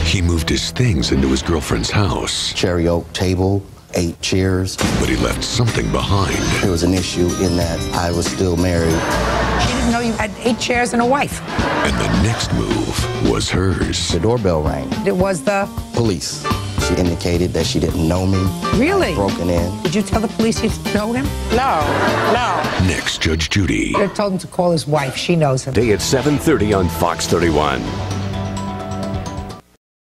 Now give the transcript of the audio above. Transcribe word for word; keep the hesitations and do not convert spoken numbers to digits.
He moved his things into his girlfriend's house. Cherry oak table, eight chairs. But he left something behind. There was an issue in that I was still married. She didn't know you had eight chairs and a wife. And the next move was hers. The doorbell rang. It was the... Police. She indicated that she didn't know me. Really? Broken in. Did you tell the police you know him? No, no. Next, Judge Judy. They told him to call his wife. She knows him. Day at seven thirty on Fox thirty-one.